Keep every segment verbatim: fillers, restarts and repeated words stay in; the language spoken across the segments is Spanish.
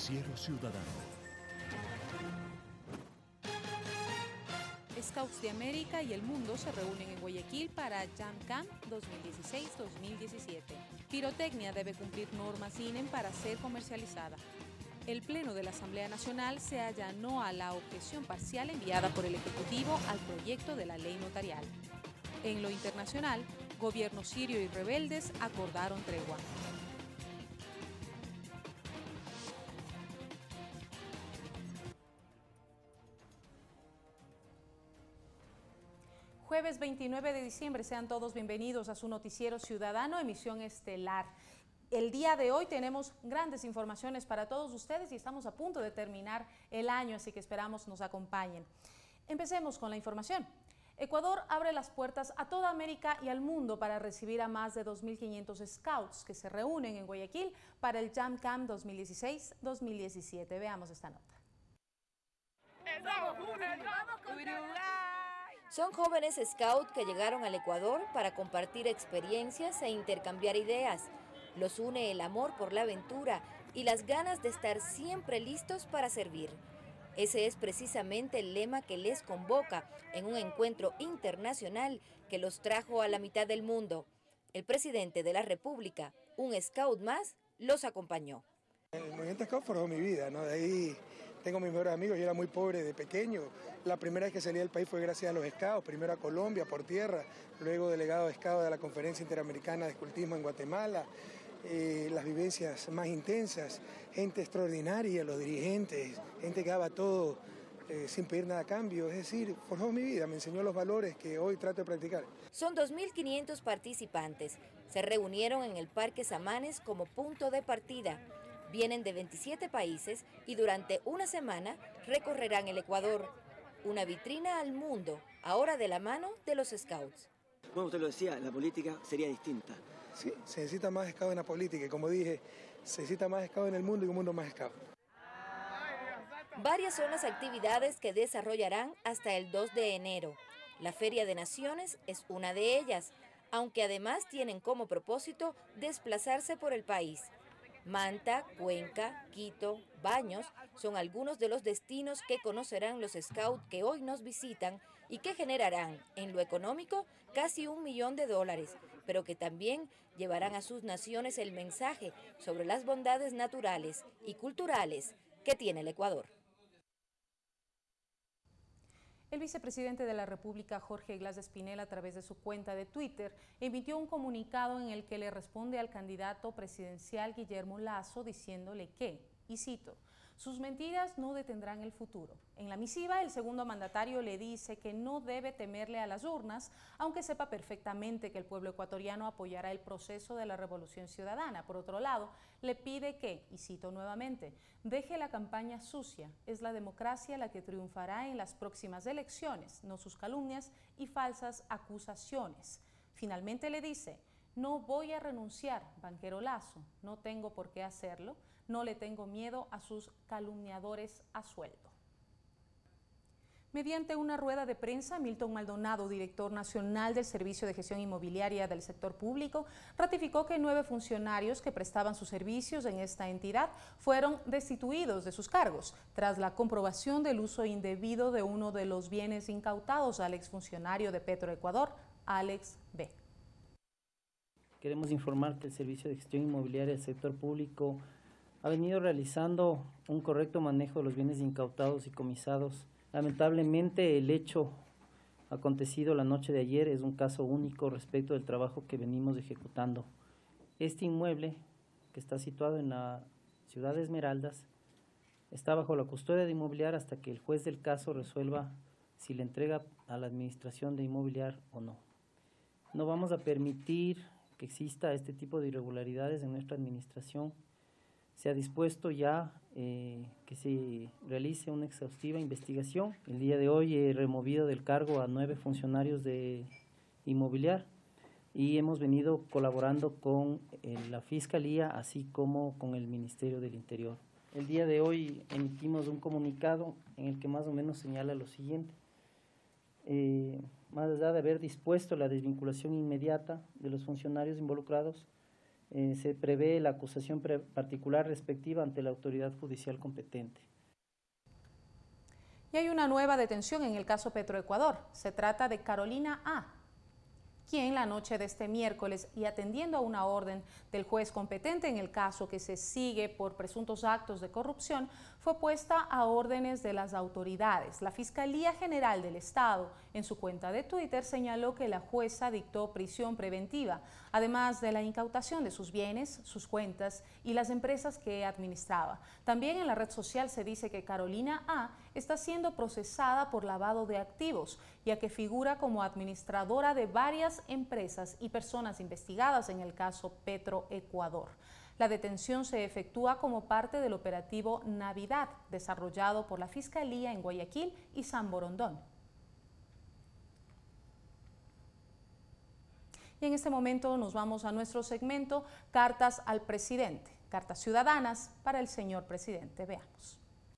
Noticiero Ciudadano. Scouts de América y el mundo se reúnen en Guayaquil para JamCamp dos mil dieciséis dos mil diecisiete. Pirotecnia debe cumplir normas I N E M para ser comercializada. El Pleno de la Asamblea Nacional se allanó a la objeción parcial enviada por el Ejecutivo al proyecto de la ley notarial. En lo internacional, gobierno sirio y rebeldes acordaron tregua. Jueves veintinueve de diciembre, sean todos bienvenidos a su noticiero ciudadano, emisión estelar. El día de hoy tenemos grandes informaciones para todos ustedes y estamos a punto de terminar el año, así que esperamos nos acompañen. Empecemos con la información. Ecuador abre las puertas a toda América y al mundo para recibir a más de dos mil quinientos scouts que se reúnen en Guayaquil para el JamCamp dos mil dieciséis dos mil diecisiete. Veamos esta nota. Son jóvenes scouts que llegaron al Ecuador para compartir experiencias e intercambiar ideas. Los une el amor por la aventura y las ganas de estar siempre listos para servir. Ese es precisamente el lema que les convoca en un encuentro internacional que los trajo a la mitad del mundo. El presidente de la República, un scout más, los acompañó. El movimiento scout formó mi vida, ¿no? De ahí tengo mis mejores amigos, yo era muy pobre de pequeño. La primera vez que salí del país fue gracias a los scouts, primero a Colombia por tierra, luego delegado de scout de la Conferencia Interamericana de Escultismo en Guatemala. Eh, las vivencias más intensas, gente extraordinaria, los dirigentes, gente que daba todo eh, sin pedir nada a cambio, es decir, forjó mi vida, me enseñó los valores que hoy trato de practicar. Son dos mil quinientos participantes, se reunieron en el Parque Samanes como punto de partida. Vienen de veintisiete países y durante una semana recorrerán el Ecuador, una vitrina al mundo, ahora de la mano de los scouts. Bueno, usted lo decía, la política sería distinta. Sí, se necesita más scout en la política y como dije, se necesita más scout en el mundo y un mundo más scout. Varias son las actividades que desarrollarán hasta el dos de enero. La Feria de Naciones es una de ellas, aunque además tienen como propósito desplazarse por el país. Manta, Cuenca, Quito, Baños son algunos de los destinos que conocerán los scouts que hoy nos visitan y que generarán en lo económico casi un millón de dólares, pero que también llevarán a sus naciones el mensaje sobre las bondades naturales y culturales que tiene el Ecuador. El vicepresidente de la República, Jorge Glass de Espinel, a través de su cuenta de Twitter, emitió un comunicado en el que le responde al candidato presidencial Guillermo Lasso diciéndole que, y cito, sus mentiras no detendrán el futuro. En la misiva, el segundo mandatario le dice que no debe temerle a las urnas, aunque sepa perfectamente que el pueblo ecuatoriano apoyará el proceso de la revolución ciudadana. Por otro lado, le pide que, y cito nuevamente, deje la campaña sucia. Es la democracia la que triunfará en las próximas elecciones, no sus calumnias y falsas acusaciones. Finalmente le dice: no voy a renunciar, banquero Lasso, no tengo por qué hacerlo, no le tengo miedo a sus calumniadores a sueldo. Mediante una rueda de prensa, Milton Maldonado, director nacional del Servicio de Gestión Inmobiliaria del Sector Público, ratificó que nueve funcionarios que prestaban sus servicios en esta entidad fueron destituidos de sus cargos, tras la comprobación del uso indebido de uno de los bienes incautados al exfuncionario de Petroecuador, Alex B. Queremos informar que el Servicio de Gestión Inmobiliaria del Sector Público ha venido realizando un correcto manejo de los bienes incautados y comisados. Lamentablemente, el hecho acontecido la noche de ayer es un caso único respecto del trabajo que venimos ejecutando. Este inmueble, que está situado en la ciudad de Esmeraldas, está bajo la custodia de Inmobiliar hasta que el juez del caso resuelva si le entrega a la administración de Inmobiliar o no. No vamos a permitir que exista este tipo de irregularidades en nuestra administración. Se ha dispuesto ya eh, que se realice una exhaustiva investigación. El día de hoy he removido del cargo a nueve funcionarios de Inmobiliar y hemos venido colaborando con eh, la Fiscalía, así como con el Ministerio del Interior. El día de hoy emitimos un comunicado en el que más o menos señala lo siguiente. Eh, más allá de haber dispuesto la desvinculación inmediata de los funcionarios involucrados, eh, se prevé la acusación particular respectiva ante la autoridad judicial competente. Y hay una nueva detención en el caso Petroecuador. Se trata de Carolina A., quien la noche de este miércoles y atendiendo a una orden del juez competente en el caso que se sigue por presuntos actos de corrupción, fue puesta a órdenes de las autoridades. La Fiscalía General del Estado, en su cuenta de Twitter, señaló que la jueza dictó prisión preventiva, además de la incautación de sus bienes, sus cuentas y las empresas que administraba. También en la red social se dice que Carolina A. está siendo procesada por lavado de activos, ya que figura como administradora de varias empresas y personas investigadas en el caso Petroecuador. La detención se efectúa como parte del operativo Navidad, desarrollado por la Fiscalía en Guayaquil y San Borondón. Y en este momento nos vamos a nuestro segmento Cartas al Presidente, cartas ciudadanas para el señor presidente. Veamos.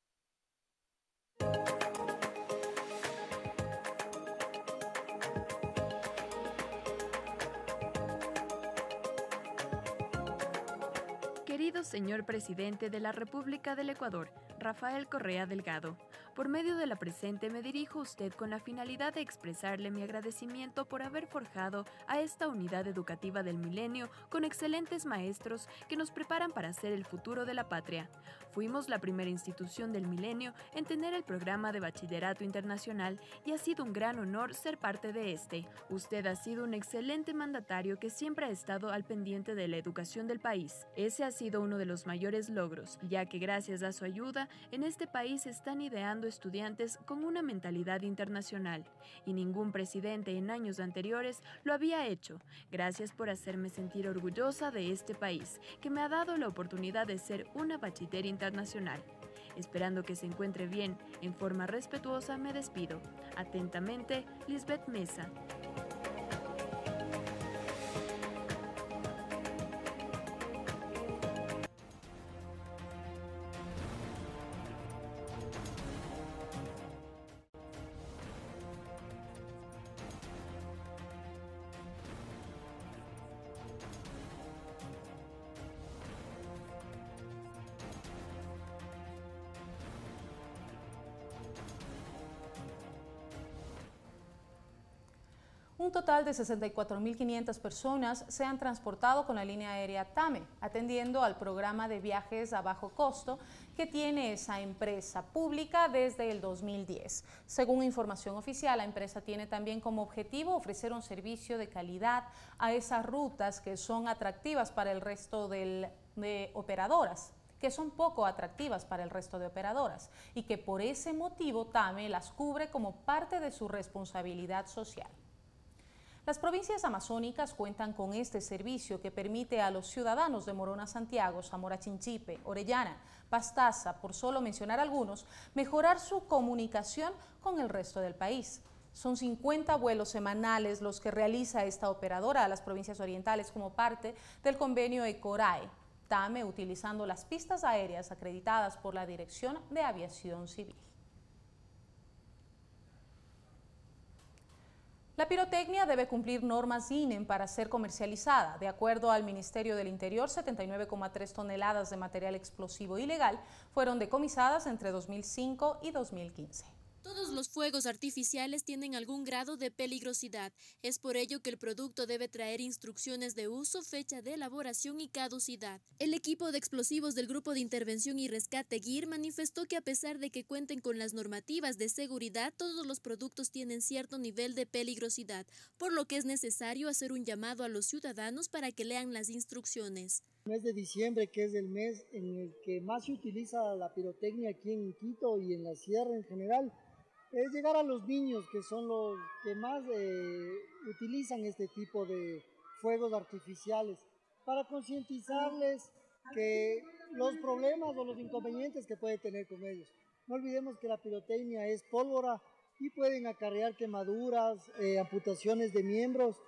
Querido señor presidente de la República del Ecuador, Rafael Correa Delgado, por medio de la presente me dirijo a usted con la finalidad de expresarle mi agradecimiento por haber forjado a esta unidad educativa del milenio con excelentes maestros que nos preparan para ser el futuro de la patria. Fuimos la primera institución del milenio en tener el programa de bachillerato internacional y ha sido un gran honor ser parte de este. Usted ha sido un excelente mandatario que siempre ha estado al pendiente de la educación del país. Ese ha sido uno de los mayores logros, ya que gracias a su ayuda, en este país están ideando estudiantes con una mentalidad internacional, y ningún presidente en años anteriores lo había hecho. Gracias por hacerme sentir orgullosa de este país, que me ha dado la oportunidad de ser una bachiller internacional. Esperando que se encuentre bien, en forma respetuosa me despido. Atentamente, Lisbeth Mesa. Un total de sesenta y cuatro mil quinientas personas se han transportado con la línea aérea TAME, atendiendo al programa de viajes a bajo costo que tiene esa empresa pública desde el dos mil diez. Según información oficial, la empresa tiene también como objetivo ofrecer un servicio de calidad a esas rutas que son atractivas para el resto del, de operadoras. que son poco atractivas para el resto de operadoras y que por ese motivo TAME las cubre como parte de su responsabilidad social. Las provincias amazónicas cuentan con este servicio que permite a los ciudadanos de Morona Santiago, Zamora Chinchipe, Orellana, Pastaza, por solo mencionar algunos, mejorar su comunicación con el resto del país. Son cincuenta vuelos semanales los que realiza esta operadora a las provincias orientales como parte del convenio ECORAE, TAME, utilizando las pistas aéreas acreditadas por la Dirección de Aviación Civil. La pirotecnia debe cumplir normas I N E M para ser comercializada. De acuerdo al Ministerio del Interior, setenta y nueve coma tres toneladas de material explosivo ilegal fueron decomisadas entre dos mil cinco y dos mil quince. Todos los fuegos artificiales tienen algún grado de peligrosidad. Es por ello que el producto debe traer instrucciones de uso, fecha de elaboración y caducidad. El equipo de explosivos del Grupo de Intervención y Rescate G I R manifestó que a pesar de que cuenten con las normativas de seguridad, todos los productos tienen cierto nivel de peligrosidad, por lo que es necesario hacer un llamado a los ciudadanos para que lean las instrucciones. El mes de diciembre, que es el mes en el que más se utiliza la pirotecnia aquí en Quito y en la sierra en general, es llegar a los niños, que son los que más eh, utilizan este tipo de fuegos artificiales, para concientizarles que los problemas o los inconvenientes que puede tener con ellos. No olvidemos que la pirotecnia es pólvora y pueden acarrear quemaduras, eh, amputaciones de miembros,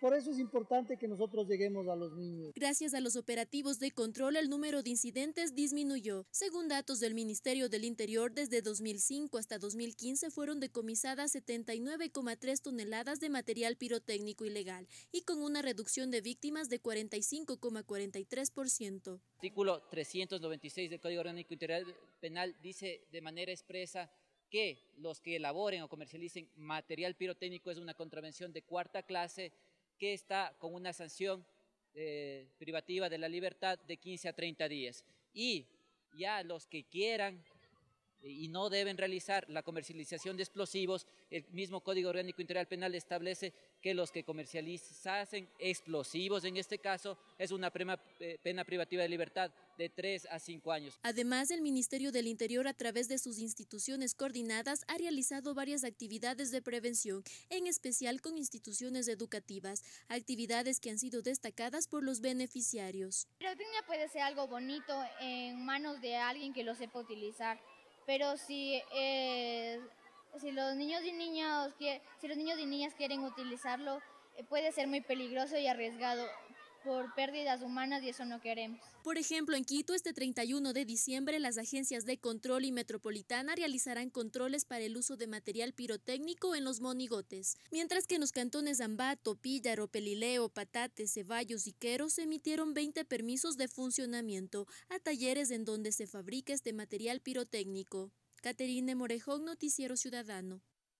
Por eso es importante que nosotros lleguemos a los niños. Gracias a los operativos de control, el número de incidentes disminuyó. Según datos del Ministerio del Interior, desde dos mil cinco hasta dos mil quince fueron decomisadas setenta y nueve coma tres toneladas de material pirotécnico ilegal y con una reducción de víctimas de cuarenta y cinco coma cuarenta y tres por ciento. Artículo trescientos noventa y seis del Código Orgánico Integral Penal dice de manera expresa que los que elaboren o comercialicen material pirotécnico es una contravención de cuarta clase que está con una sanción eh, privativa de la libertad de quince a treinta días. Y ya los que quieran y no deben realizar la comercialización de explosivos, el mismo Código Orgánico Integral Penal establece que los que comercializasen explosivos, en este caso, es una pena, pena privativa de libertad de tres a cinco años. Además, el Ministerio del Interior, a través de sus instituciones coordinadas, ha realizado varias actividades de prevención, en especial con instituciones educativas, actividades que han sido destacadas por los beneficiarios. La pirotecnia puede ser algo bonito en manos de alguien que lo sepa utilizar. Pero si, eh, si, los niños y niñas, si los niños y niñas quieren utilizarlo, eh, puede ser muy peligroso y arriesgado por pérdidas humanas y eso no queremos. Por ejemplo, en Quito, este treinta y uno de diciembre, las agencias de control y metropolitana realizarán controles para el uso de material pirotécnico en los monigotes, mientras que en los cantones Ambato, Píllaro, Pelileo, Patate, Ceballos y Quero se emitieron veinte permisos de funcionamiento a talleres en donde se fabrica este material pirotécnico. Caterine Morejón, Noticiero Ciudadano.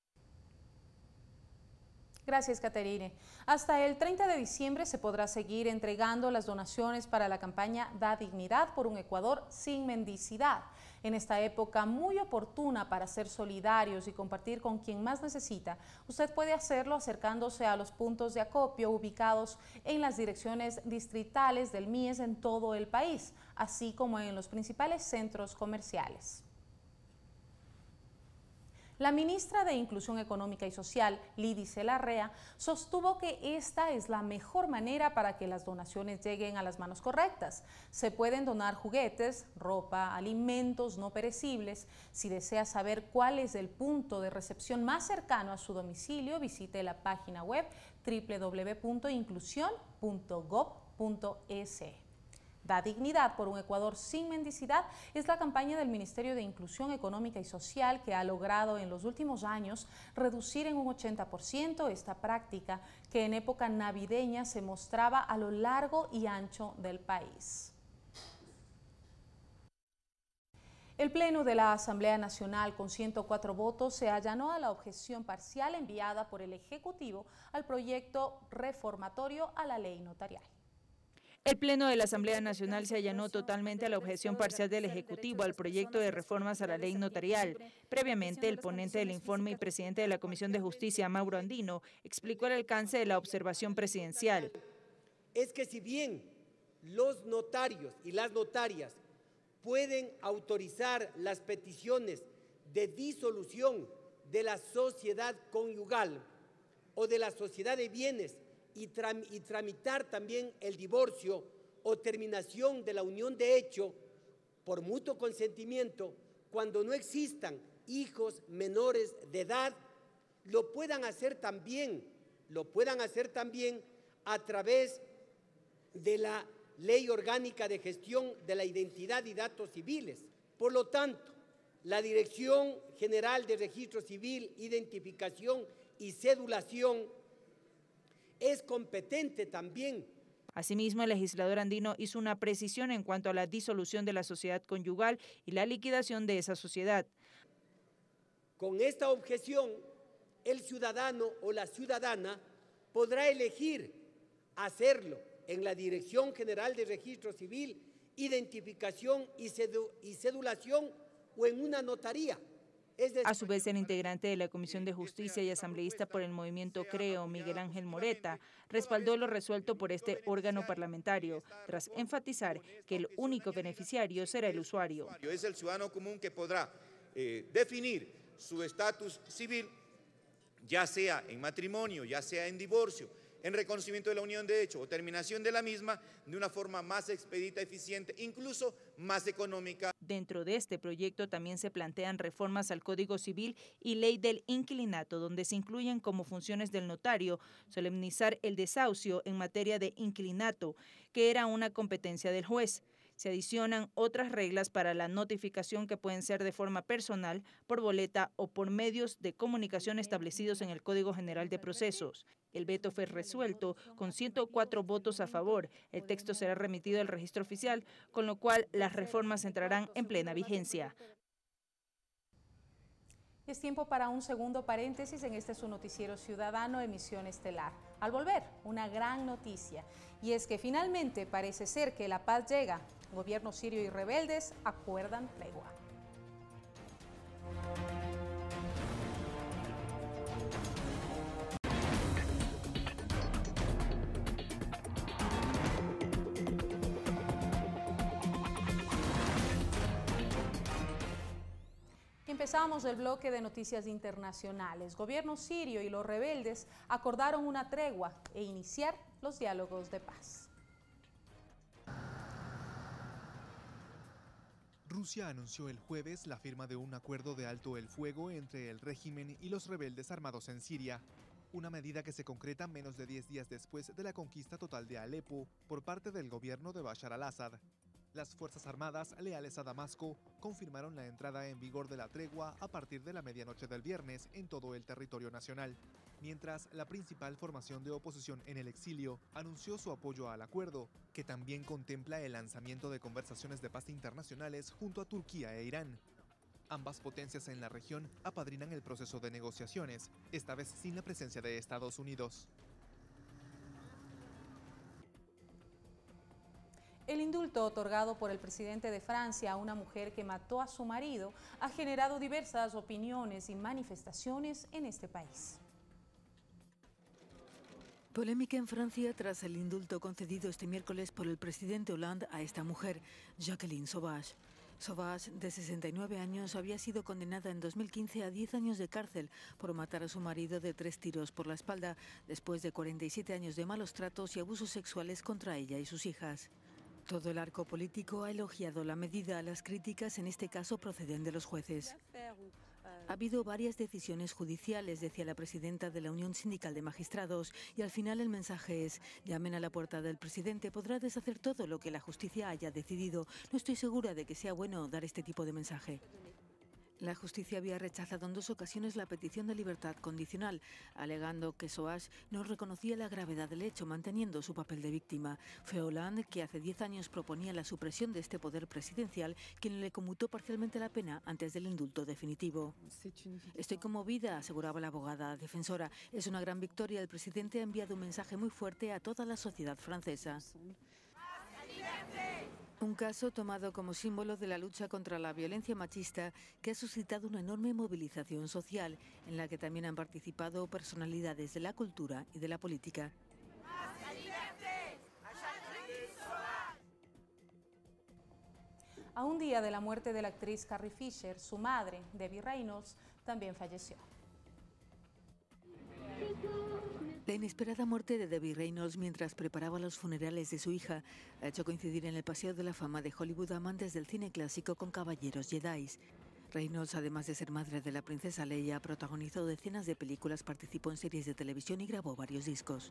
Gracias, Caterine. Hasta el treinta de diciembre se podrá seguir entregando las donaciones para la campaña Da Dignidad por un Ecuador sin mendicidad. En esta época muy oportuna para ser solidarios y compartir con quien más necesita, usted puede hacerlo acercándose a los puntos de acopio ubicados en las direcciones distritales del M I E S en todo el país, así como en los principales centros comerciales. La ministra de Inclusión Económica y Social, Lidice Larrea, sostuvo que esta es la mejor manera para que las donaciones lleguen a las manos correctas. Se pueden donar juguetes, ropa, alimentos no perecibles. Si desea saber cuál es el punto de recepción más cercano a su domicilio, visite la página web doble u doble u doble u punto inclusión punto gob punto es. Da Dignidad por un Ecuador sin mendicidad es la campaña del Ministerio de Inclusión Económica y Social que ha logrado en los últimos años reducir en un ochenta por ciento esta práctica que en época navideña se mostraba a lo largo y ancho del país. El Pleno de la Asamblea Nacional, con ciento cuatro votos, se allanó a la objeción parcial enviada por el Ejecutivo al proyecto reformatorio a la ley notarial. El Pleno de la Asamblea Nacional se allanó totalmente a la objeción parcial del Ejecutivo al proyecto de reformas a la ley notarial. Previamente, el ponente del informe y presidente de la Comisión de Justicia, Mauro Andino, explicó el alcance de la observación presidencial. Es que si bien los notarios y las notarias pueden autorizar las peticiones de disolución de la sociedad conyugal o de la sociedad de bienes y, tram y tramitar también el divorcio o terminación de la unión de hecho por mutuo consentimiento cuando no existan hijos menores de edad, lo puedan hacer también, lo puedan hacer también a través de la Ley Orgánica de Gestión de la Identidad y Datos Civiles. Por lo tanto, la Dirección General de Registro Civil, Identificación y Cedulación es competente también. Asimismo, el legislador andino hizo una precisión en cuanto a la disolución de la sociedad conyugal y la liquidación de esa sociedad. Con esta objeción, el ciudadano o la ciudadana podrá elegir hacerlo en la Dirección General de Registro Civil, Identificación y, cedu y Cedulación o en una notaría. A su vez, el integrante de la Comisión de Justicia y asambleísta por el movimiento Creo, Miguel Ángel Moreta, respaldó lo resuelto por este órgano parlamentario, tras enfatizar que el único beneficiario será el usuario. Es el ciudadano común que podrá eh, definir su estatus civil, ya sea en matrimonio, ya sea en divorcio, en reconocimiento de la unión de hecho o terminación de la misma, de una forma más expedita, eficiente, incluso más económica. Dentro de este proyecto también se plantean reformas al Código Civil y Ley del Inquilinato, donde se incluyen como funciones del notario solemnizar el desahucio en materia de inquilinato, que era una competencia del juez. Se adicionan otras reglas para la notificación que pueden ser de forma personal, por boleta o por medios de comunicación establecidos en el Código General de Procesos. El veto fue resuelto con ciento cuatro votos a favor. El texto será remitido al registro oficial, con lo cual las reformas entrarán en plena vigencia. Es tiempo para un segundo paréntesis en este su noticiero ciudadano, Emisión Estelar. Al volver, una gran noticia, y es que finalmente parece ser que la paz llega. Gobierno sirio y rebeldes acuerdan tregua. Empezamos el bloque de noticias internacionales. Gobierno sirio y los rebeldes acordaron una tregua e iniciar los diálogos de paz. Rusia anunció el jueves la firma de un acuerdo de alto el fuego entre el régimen y los rebeldes armados en Siria, una medida que se concreta menos de diez días después de la conquista total de Alepo por parte del gobierno de Bashar al-Assad. Las Fuerzas Armadas leales a Damasco confirmaron la entrada en vigor de la tregua a partir de la medianoche del viernes en todo el territorio nacional, mientras la principal formación de oposición en el exilio anunció su apoyo al acuerdo, que también contempla el lanzamiento de conversaciones de paz internacionales junto a Turquía e Irán. Ambas potencias en la región apadrinan el proceso de negociaciones, esta vez sin la presencia de Estados Unidos. El indulto otorgado por el presidente de Francia a una mujer que mató a su marido ha generado diversas opiniones y manifestaciones en este país. Polémica en Francia tras el indulto concedido este miércoles por el presidente Hollande a esta mujer, Jacqueline Sauvage. Sauvage, de sesenta y nueve años, había sido condenada en dos mil quince a diez años de cárcel por matar a su marido de tres tiros por la espalda, después de cuarenta y siete años de malos tratos y abusos sexuales contra ella y sus hijas. Todo el arco político ha elogiado la medida. Las críticas en este caso proceden de los jueces. Ha habido varias decisiones judiciales, decía la presidenta de la Unión Sindical de Magistrados, y al final el mensaje es: llamen a la puerta del presidente, podrá deshacer todo lo que la justicia haya decidido. No estoy segura de que sea bueno dar este tipo de mensaje. La justicia había rechazado en dos ocasiones la petición de libertad condicional, alegando que Sauvage no reconocía la gravedad del hecho, manteniendo su papel de víctima. Fue Hollande, que hace diez años proponía la supresión de este poder presidencial, quien le conmutó parcialmente la pena antes del indulto definitivo. Estoy conmovida, aseguraba la abogada defensora. Es una gran victoria. El presidente ha enviado un mensaje muy fuerte a toda la sociedad francesa. Un caso tomado como símbolo de la lucha contra la violencia machista que ha suscitado una enorme movilización social en la que también han participado personalidades de la cultura y de la política. A un día de la muerte de la actriz Carrie Fisher, su madre, Debbie Reynolds, también falleció. La inesperada muerte de Debbie Reynolds mientras preparaba los funerales de su hija ha hecho coincidir en el Paseo de la Fama de Hollywood amantes del cine clásico con caballeros Jedi. Reynolds, además de ser madre de la princesa Leia, protagonizó decenas de películas, participó en series de televisión y grabó varios discos.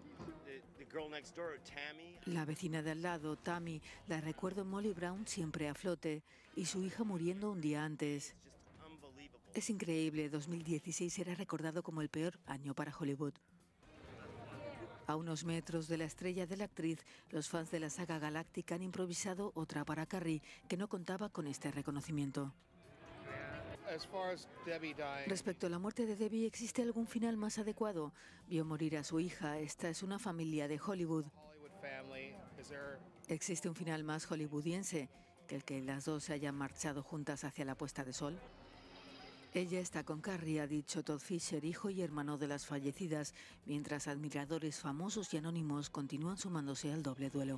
La vecina de al lado, Tammy, la recuerdo en Molly Brown siempre a flote, y su hija muriendo un día antes. Es increíble, dos mil dieciséis será recordado como el peor año para Hollywood. A unos metros de la estrella de la actriz, los fans de la saga galáctica han improvisado otra para Carrie, que no contaba con este reconocimiento. Respecto a la muerte de Debbie, ¿existe algún final más adecuado? Vio morir a su hija. Esta es una familia de Hollywood. ¿Existe un final más hollywoodiense que el que las dos se hayan marchado juntas hacia la puesta de sol? Ella está con Carrie, ha dicho Todd Fisher, hijo y hermano de las fallecidas, mientras admiradores famosos y anónimos continúan sumándose al doble duelo.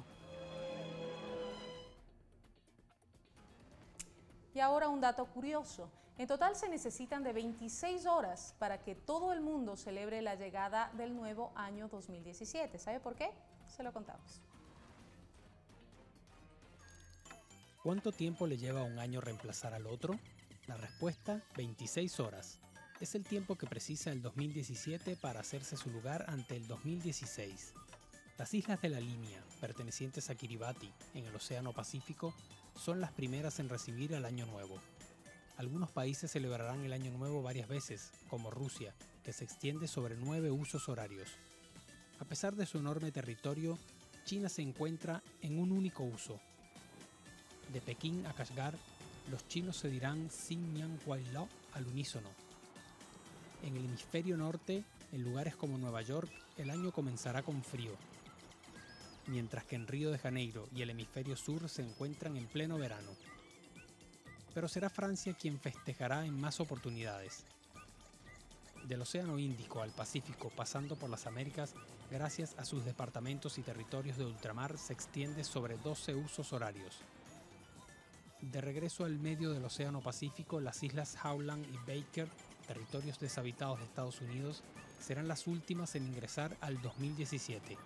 Y ahora un dato curioso. En total se necesitan de veintiséis horas para que todo el mundo celebre la llegada del nuevo año dos mil diecisiete. ¿Sabe por qué? Se lo contamos. ¿Cuánto tiempo le lleva a un año reemplazar al otro? La respuesta, veintiséis horas. Es el tiempo que precisa el dos mil diecisiete para hacerse su lugar ante el dos mil dieciséis. Las islas de la Línea, pertenecientes a Kiribati, en el Océano Pacífico, son las primeras en recibir el Año Nuevo. Algunos países celebrarán el Año Nuevo varias veces, como Rusia, que se extiende sobre nueve usos horarios. A pesar de su enorme territorio, China se encuentra en un único uso. De Pekín a Kashgar, los chinos se dirán Xin Nian Huai Lao al unísono. En el hemisferio norte, en lugares como Nueva York, el año comenzará con frío, mientras que en Río de Janeiro y el hemisferio sur se encuentran en pleno verano. Pero será Francia quien festejará en más oportunidades. Del Océano Índico al Pacífico, pasando por las Américas, gracias a sus departamentos y territorios de ultramar, se extiende sobre doce usos horarios. De regreso al medio del Océano Pacífico, las islas Howland y Baker, territorios deshabitados de Estados Unidos, serán las últimas en ingresar al dos mil diecisiete.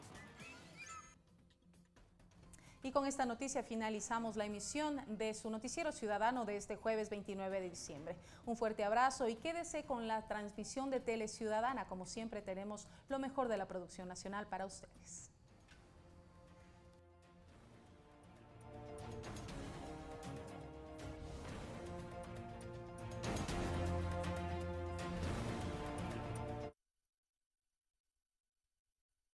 Y con esta noticia finalizamos la emisión de su Noticiero Ciudadano de este jueves veintinueve de diciembre. Un fuerte abrazo y quédese con la transmisión de Tele Ciudadana. Como siempre tenemos lo mejor de la producción nacional para ustedes.